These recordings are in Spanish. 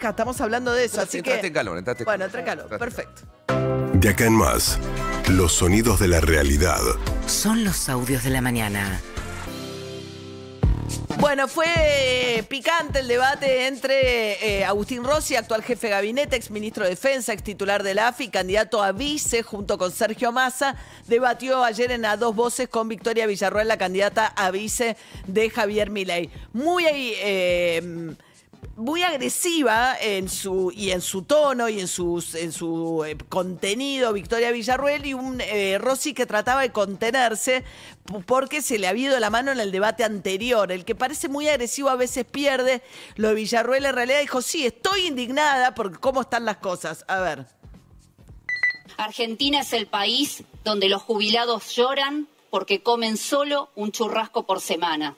naranja, estamos hablando de eso. Así Entraste que... en calor, entraste en Bueno, calor. entré en calor, perfecto. De acá en más, los sonidos de la realidad. Son los audios de la mañana. Bueno, fue picante el debate entre Agustín Rossi, actual jefe de gabinete, exministro de Defensa, ex titular de la AFI, candidato a vice, junto con Sergio Massa. Debatió ayer en A Dos Voces con Victoria Villarroel, la candidata a vice de Javier Milei. Muy agresiva en su tono y en su contenido, Victoria Villarroel, y un Rossi que trataba de contenerse porque se le había ido la mano en el debate anterior. El que parece muy agresivo a veces pierde. Lo de Villarroel en realidad dijo, sí, estoy indignada por cómo están las cosas. A ver. Argentina es el país donde los jubilados lloran porque comen solo un churrasco por semana.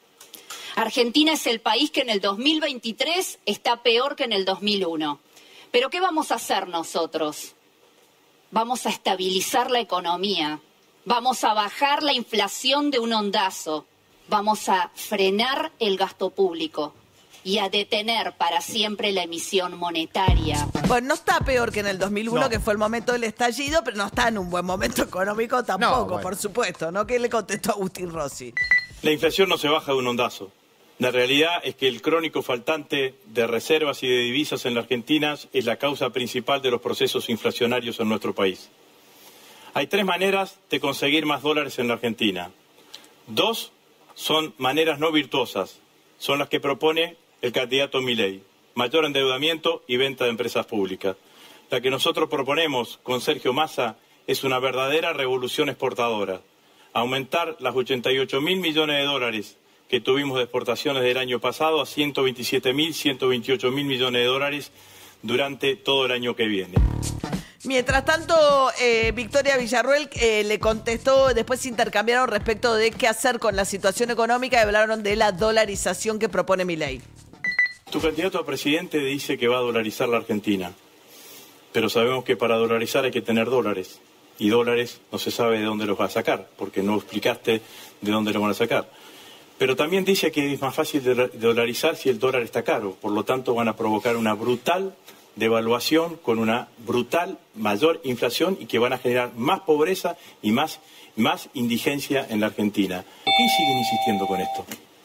Argentina es el país que en el 2023 está peor que en el 2001. ¿Pero qué vamos a hacer nosotros? Vamos a estabilizar la economía, vamos a bajar la inflación de un ondazo, vamos a frenar el gasto público y a detener para siempre la emisión monetaria. Bueno, no está peor que en el 2001, No. que fue el momento del estallido, pero no está en un buen momento económico tampoco, No, bueno. por supuesto, ¿no? ¿Qué le contestó Agustín Rossi? La inflación no se baja de un ondazo. La realidad es que el crónico faltante de reservas y de divisas en la Argentina es la causa principal de los procesos inflacionarios en nuestro país. Hay 3 maneras de conseguir más dólares en la Argentina. 2 son maneras no virtuosas, son las que propone el candidato Milei: mayor endeudamiento y venta de empresas públicas. La que nosotros proponemos con Sergio Massa es una verdadera revolución exportadora: aumentar las 88.000 millones de dólares que tuvimos de exportaciones del año pasado a 127.000, 128.000 millones de dólares durante todo el año que viene. Mientras tanto, Victoria Villarroel le contestó, después se intercambiaron respecto de qué hacer con la situación económica y hablaron de la dolarización que propone Milei. Tu candidato a presidente dice que va a dolarizar la Argentina, pero sabemos que para dolarizar hay que tener dólares, y dólares no se sabe de dónde los va a sacar, porque no explicaste de dónde los van a sacar. Pero también dice que es más fácil de dolarizar si el dólar está caro. Por lo tanto, van a provocar una brutal devaluación con una brutal mayor inflación y que van a generar más pobreza y más indigencia en la Argentina. ¿Por qué siguen insistiendo con esto?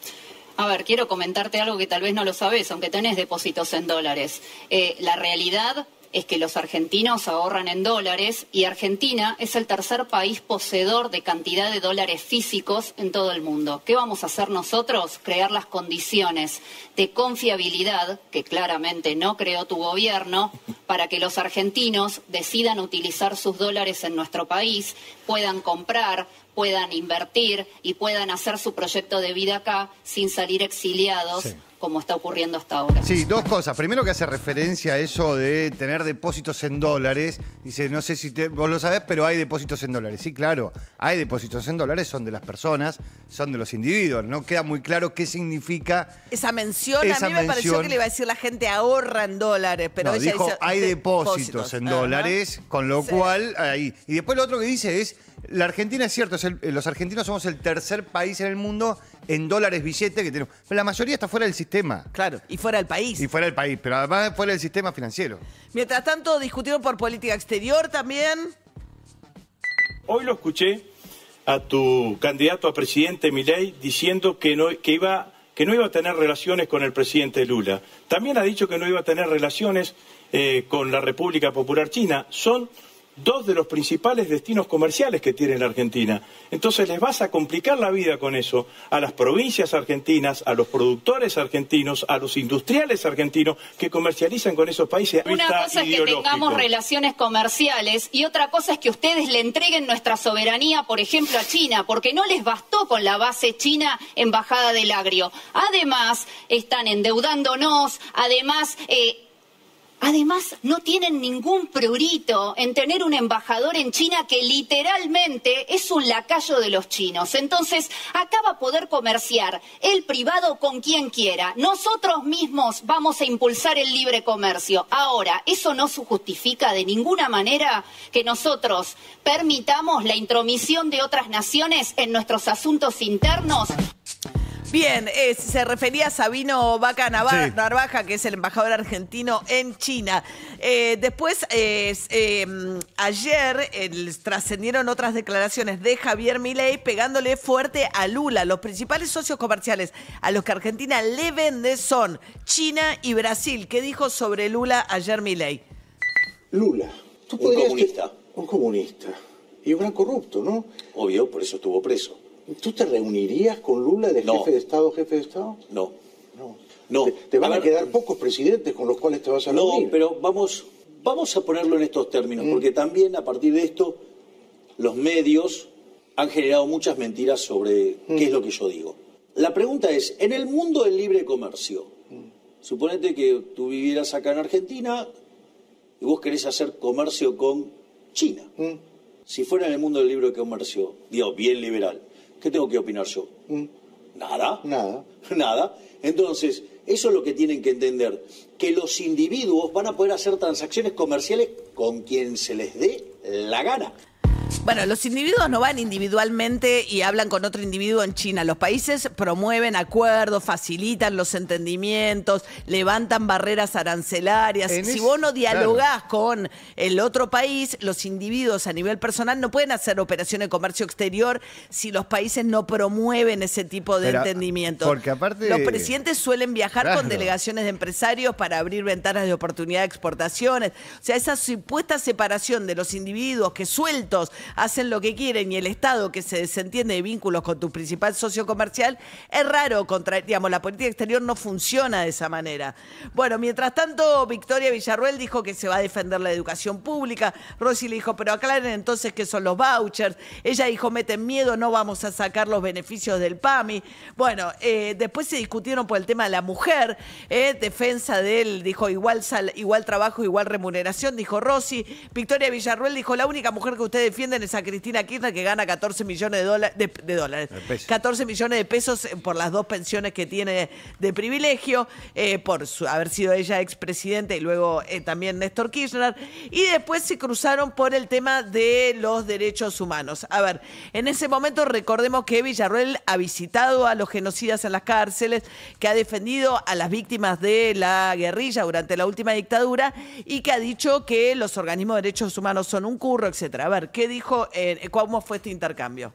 A ver, quiero comentarte algo que tal vez no lo sabes, aunque tenés depósitos en dólares. La realidad es que los argentinos ahorran en dólares y Argentina es el tercer país poseedor de cantidad de dólares físicos en todo el mundo. ¿Qué vamos a hacer nosotros? Crear las condiciones de confiabilidad, que claramente no creó tu gobierno, para que los argentinos decidan utilizar sus dólares en nuestro país, puedan comprar, puedan invertir y puedan hacer su proyecto de vida acá sin salir exiliados. Sí. Como está ocurriendo hasta ahora. Sí, 2 cosas. Primero, que hace referencia a eso de tener depósitos en dólares. Dice, no sé si vos lo sabés, pero hay depósitos en dólares. Sí, claro, hay depósitos en dólares, son de las personas, son de los individuos. No queda muy claro qué significa esa mención. A mí me pareció que le iba a decir la gente ahorra en dólares, pero no, ella dijo, dice hay depósitos en dólares, con lo cual ahí. Y después lo otro que dice es, la Argentina es cierto, los argentinos somos el tercer país en el mundo en dólares billete que tenemos. Pero la mayoría está fuera del sistema. Claro, y fuera del país. Y fuera del país, pero además fuera del sistema financiero. Mientras tanto, discutieron por política exterior también. Hoy lo escuché a tu candidato a presidente Milei diciendo que no iba a tener relaciones con el presidente Lula. También ha dicho que no iba a tener relaciones con la República Popular China. Son 2 de los principales destinos comerciales que tiene la Argentina. Entonces les vas a complicar la vida con eso a las provincias argentinas, a los productores argentinos, a los industriales argentinos que comercializan con esos países. Una cosa es que tengamos relaciones comerciales y otra cosa es que ustedes le entreguen nuestra soberanía, por ejemplo, a China, porque no les bastó con la base china embajada del agrio. Además, están endeudándonos, Además, no tienen ningún prurito en tener un embajador en China que literalmente es un lacayo de los chinos. Entonces, acá va a poder comerciar el privado con quien quiera. Nosotros mismos vamos a impulsar el libre comercio. Ahora, eso no justifica de ninguna manera que nosotros permitamos la intromisión de otras naciones en nuestros asuntos internos. Bien, se refería a Sabino Vaca Narvaja, que es el embajador argentino en China. Después, ayer trascendieron otras declaraciones de Javier Milei pegándole fuerte a Lula. Los principales socios comerciales a los que Argentina le vende son China y Brasil. ¿Qué dijo sobre Lula ayer Milei? Lula, tú un comunista. Un comunista. Y un gran corrupto, ¿no? Obvio, por eso estuvo preso. ¿Tú te reunirías con Lula de No. jefe de Estado? No. No. Te van a quedar pocos presidentes con los cuales te vas a reunir. No, pero vamos a ponerlo en estos términos, porque también a partir de esto los medios han generado muchas mentiras sobre qué es lo que yo digo. La pregunta es, en el mundo del libre comercio, suponete que tú vivieras acá en Argentina y vos querés hacer comercio con China. Si fuera en el mundo del libre comercio, digo, bien liberal, ¿qué tengo que opinar yo? Nada. Nada. Entonces, eso es lo que tienen que entender, que los individuos van a poder hacer transacciones comerciales con quien se les dé la gana. Bueno, los individuos no van individualmente y hablan con otro individuo en China. Los países promueven acuerdos, facilitan los entendimientos, levantan barreras arancelarias. Si vos no dialogás con el otro país, los individuos a nivel personal no pueden hacer operaciones de comercio exterior si los países no promueven ese tipo de entendimientos. Porque aparte... Los presidentes suelen viajar con delegaciones de empresarios para abrir ventanas de oportunidad de exportaciones. O sea, esa supuesta separación de los individuos que sueltos hacen lo que quieren y el Estado que se desentiende de vínculos con tu principal socio comercial, es raro. Digamos, la política exterior no funciona de esa manera. Bueno, mientras tanto, Victoria Villarruel dijo que se va a defender la educación pública. Rossi le dijo, pero aclaren entonces qué son los vouchers. Ella dijo, meten miedo, no vamos a sacar los beneficios del PAMI. Bueno, después se discutieron por el tema de la mujer, defensa de él, dijo igual trabajo, igual remuneración, dijo Rossi. Victoria Villarruel dijo, la única mujer que ustedes defienden es a Cristina Kirchner, que gana 14 millones de dólares. 14 millones de pesos por las 2 pensiones que tiene de privilegio, por haber sido ella expresidenta y luego también Néstor Kirchner. Y después se cruzaron por el tema de los derechos humanos. A ver, en ese momento recordemos que Villarruel ha visitado a los genocidas en las cárceles, que ha defendido a las víctimas de la guerrilla durante la última dictadura y que ha dicho que los organismos de derechos humanos son un curro, etcétera. A ver, ¿qué dijo? ¿Cómo fue este intercambio?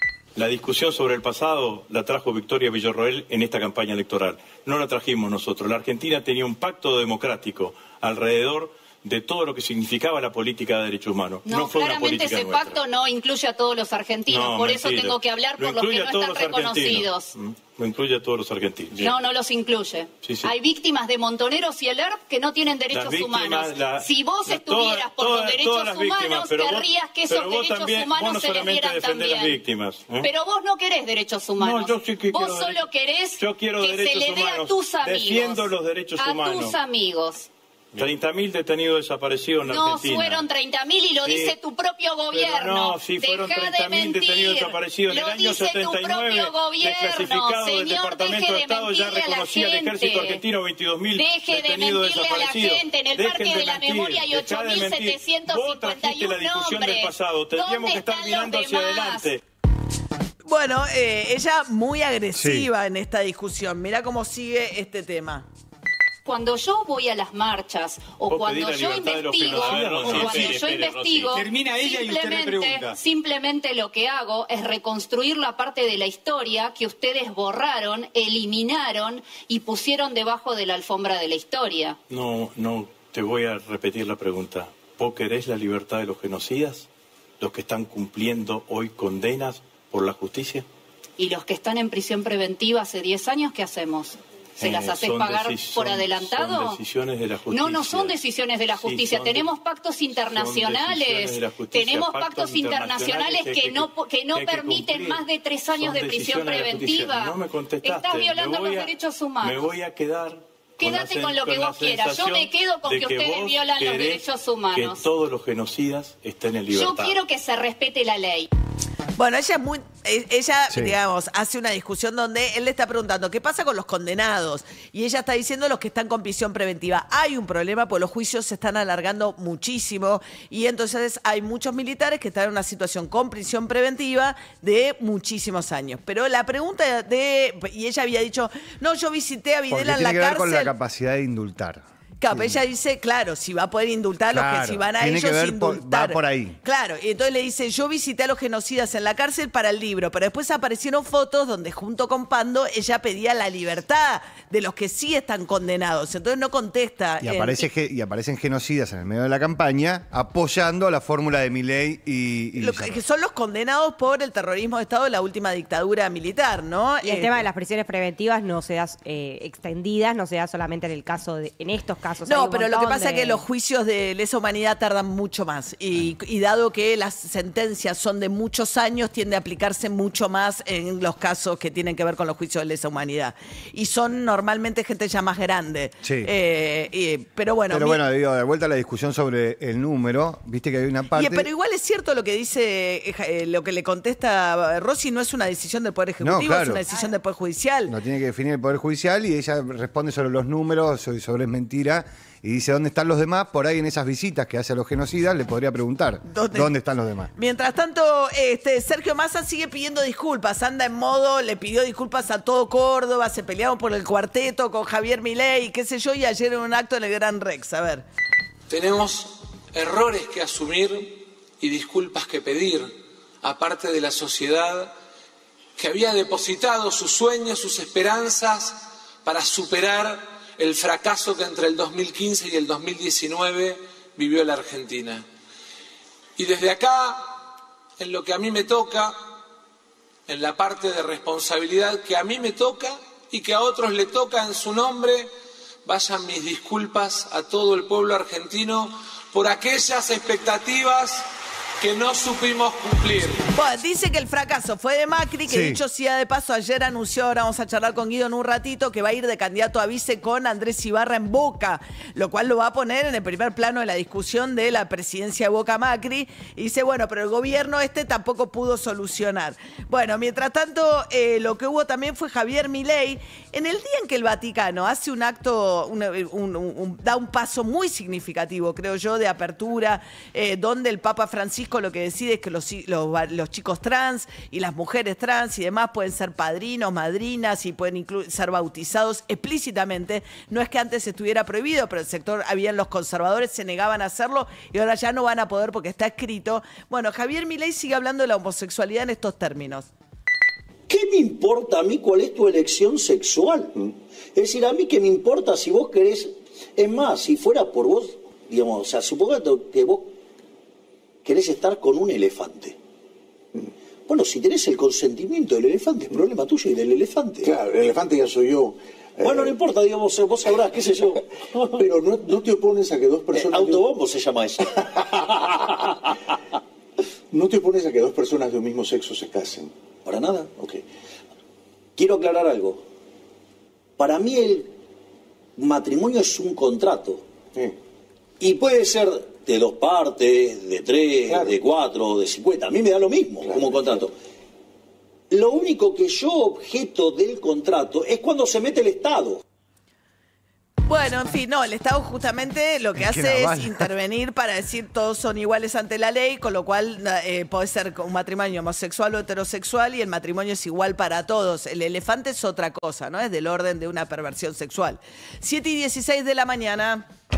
La discusión sobre el pasado la trajo Victoria Villarroel en esta campaña electoral. No la trajimos nosotros. La Argentina tenía un pacto democrático alrededor de todo lo que significaba la política de derechos humanos. No fue una política ese nuestra. Pacto no incluye a todos los argentinos, No, por mentira. eso tengo que hablar por los que no están reconocidos. Lo incluye a todos los argentinos. No los incluye. Sí. Hay víctimas de Montoneros y el ERP que no tienen derechos humanos. Si vos estuvieras por los derechos humanos, querrías que esos derechos humanos se les dieran también. Víctimas, Pero vos no querés derechos humanos. No, yo sí que vos solo querés que se le dé a tus amigos. Defiendo los derechos humanos. A tus amigos. 30.000 detenidos desaparecidos en Argentina. No, fueron 30.000 y lo dice tu propio gobierno. Pero no, sí, fueron 30.000 detenidos desaparecidos. En el año 79, desclasificado del Departamento de Estado, ya reconocía el ejército argentino 22.000 detenidos desaparecidos. En el Parque de la Memoria hay 8.751 Vos trajiste la discusión del pasado. Tendríamos que estar mirando hacia adelante. Bueno, ella muy agresiva en esta discusión. Mirá cómo sigue este tema. Cuando yo voy a las marchas o cuando yo investigo, termina ella y usted me pregunta. Simplemente lo que hago es reconstruir la parte de la historia que ustedes borraron, eliminaron y pusieron debajo de la alfombra de la historia. No, te voy a repetir la pregunta. ¿Vos querés la libertad de los genocidas? ¿Los que están cumpliendo hoy condenas por la justicia? ¿Y los que están en prisión preventiva hace 10 años, qué hacemos? ¿Se las haces pagar por adelantado? Son decisiones de la justicia. No son decisiones de la justicia. Tenemos pactos internacionales. Tenemos pactos internacionales que no permiten más de 3 años de prisión preventiva. No me contestaste. Estás violando los derechos humanos. Me voy a quedar. Quédate con lo que vos quieras. Yo me quedo con que ustedes violan los derechos humanos. Que todos los genocidas estén en libertad. Yo quiero que se respete la ley. Bueno, ella Sí. digamos, hace una discusión donde él le está preguntando qué pasa con los condenados y ella está diciendo los que están con prisión preventiva. Hay un problema porque los juicios se están alargando muchísimo y entonces hay muchos militares que están en una situación con prisión preventiva de muchísimos años. Pero la pregunta y ella había dicho, no, yo visité a Porque Videla en tiene la que ver cárcel. con la capacidad de indultar. Claro, pero ella dice, claro, si va a poder indultar a los Claro, que si van a tiene que ellos ver indultar. va por ahí. Claro, y entonces le dice, yo visité a los genocidas en la cárcel para el libro, pero después aparecieron fotos donde junto con Pando ella pedía la libertad de los que sí están condenados. Entonces no contesta. Y aparecen genocidas en el medio de la campaña apoyando la fórmula de Milei y Villarruel. que son los condenados por el terrorismo de Estado de la última dictadura militar, ¿no? Y el tema de las prisiones preventivas no se da extendidas, no se da solamente en el caso en estos casos. Hay No, un pero lo que montón pasa es que los juicios de lesa humanidad tardan mucho más y dado que las sentencias son de muchos años, tiende a aplicarse mucho más en los casos que tienen que ver con los juicios de lesa humanidad. Y son normalmente gente ya más grande. Sí. Pero bueno. Pero bueno, digo, de vuelta a la discusión sobre el número, viste que hay una parte... Pero igual es cierto lo que dice, lo que le contesta Rossi, no es una decisión del Poder Ejecutivo, No, claro. es una decisión del Poder Judicial. No tiene que definir el Poder Judicial y ella responde sobre los números, sobre es mentira, y dice dónde están los demás. Por ahí en esas visitas que hace a los genocidas le podría preguntar dónde están los demás. Mientras tanto, Sergio Massa sigue pidiendo disculpas, anda en modo, le pidió disculpas a todo Córdoba, se pelearon por el cuarteto con Javier Milei, qué sé yo, y ayer en un acto en el Gran Rex. A ver. Tenemos errores que asumir y disculpas que pedir, aparte de la sociedad que había depositado sus sueños, sus esperanzas para superar el fracaso que entre el 2015 y el 2019 vivió la Argentina. Y desde acá, en lo que a mí me toca, en la parte de responsabilidad que a mí me toca y que a otros le toca en su nombre, vayan mis disculpas a todo el pueblo argentino por aquellas expectativas que no supimos cumplir. Bueno, dice que el fracaso fue de Macri, que Sí. dicho sea de paso, ayer anunció, ahora vamos a charlar con Guido en un ratito, que va a ir de candidato a vice con Andrés Ibarra en Boca, lo cual lo va a poner en el primer plano de la discusión de la presidencia de Boca Macri. Y dice, bueno, pero el gobierno tampoco pudo solucionar. Bueno, mientras tanto, lo que hubo también fue Javier Milei, en el día en que el Vaticano hace un acto, da un paso muy significativo, creo yo, de apertura, donde el Papa Francisco lo que decide es que los chicos trans y las mujeres trans y demás pueden ser padrinos, madrinas y pueden ser bautizados explícitamente. No es que antes estuviera prohibido, pero el sector, los conservadores se negaban a hacerlo y ahora ya no van a poder porque está escrito. Bueno, Javier Milei sigue hablando de la homosexualidad en estos términos. ¿Qué me importa a mí cuál es tu elección sexual? Es decir, a mí qué me importa si vos querés... Es más, si fuera por vos, digamos, o sea, supongo que vos querés estar con un elefante. Bueno, si tenés el consentimiento del elefante, es problema tuyo y del elefante. Claro, el elefante ya soy yo. Bueno, no importa, digamos, vos sabrás, qué sé yo. Pero no te opones a que dos personas... Autobombo se llama eso. No te opones a que dos personas de un mismo sexo se casen. Para nada. Ok. Quiero aclarar algo. Para mí el matrimonio es un contrato. Y puede ser de 2 partes, de 3, claro, de 4, de 50. A mí me da lo mismo, claro, como contrato. Lo único que yo objeto del contrato es cuando se mete el Estado. Bueno, en fin, no, el Estado justamente lo que hace es intervenir para decir todos son iguales ante la ley, con lo cual puede ser un matrimonio homosexual o heterosexual y el matrimonio es igual para todos. El elefante es otra cosa, ¿no? Es del orden de una perversión sexual. 7:16 de la mañana.